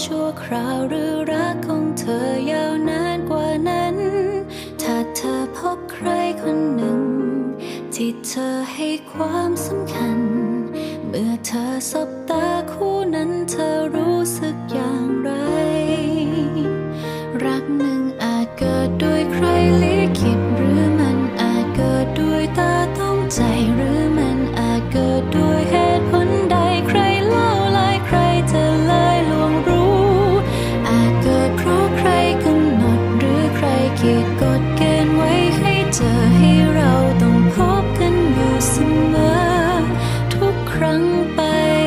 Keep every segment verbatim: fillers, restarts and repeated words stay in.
ชั่วคราวหรือรักของเธอยาวนานกว่านั้นถ้าเธอพบใครคนหนึ่งที่เธอให้ความสำคัญเมื่อเธอสบตาคู่นั้นเธอรู้สึกอย่างไรรักหนึ่งอาจเกิดด้วยใครลิขิตหรือมันอาจเกิดด้วยตาต้องใจหรือมันอาจเกิดด้วยเหตุผลใดใครเล่าลายใครจะเลยลวงรู้อาจเกิดเพราะใครกำหนดหรือใครขีดกฎเกณฑ์ไว้ให้เจอให้เราต้องพบกันอยู่เสมอทุกครั้งไป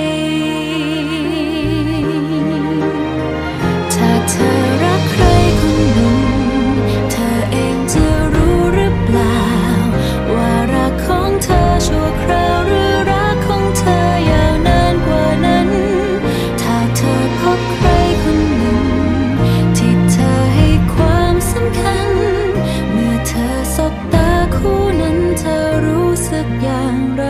ถ้าเธอรักใครคนหนึ่งเธอเองจะรู้หรือเปล่าว่ารักของเธอชั่วคราวหรือรักของเธอยาวนานกว่านั้นถ้าเธอพบใครคนหนึ่งที่เธอให้ความสำคัญเมื่อเธอสบตาคู่นั้นเธอรู้สึกอย่างไร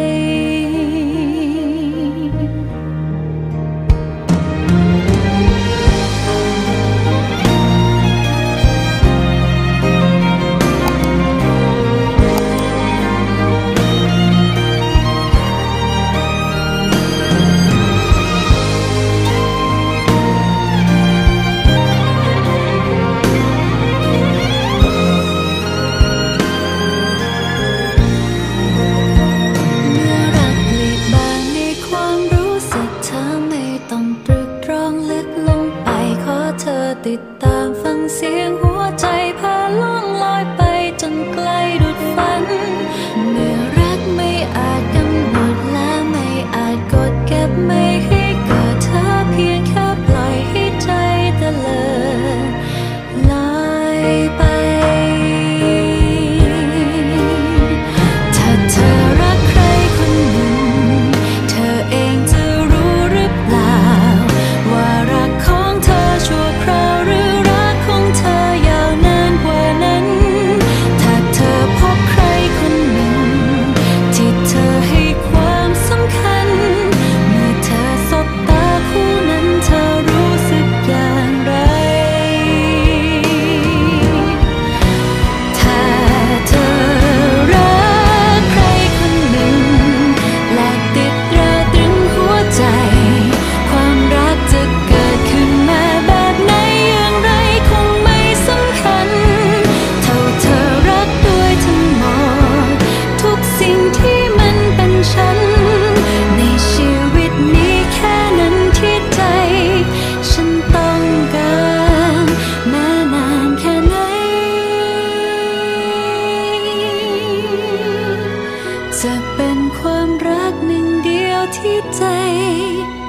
ติดตามฟังเสียงหัวใจพาล่องลอยไปจนไกลดุจฝันเมื่อรักไม่อาจกำหนดและไม่อาจกดเก็บไม่ให้เกิดเธอเพียงแค่ปล่อยให้ใจตะเลิดลอยไปถ้าเธอรักใครคนหนึ่งเธอเองจะรู้หรือเปล่าว่ารักของเธอชั่วคราวจะเป็นความรักหนึ่งเดียวที่ใจ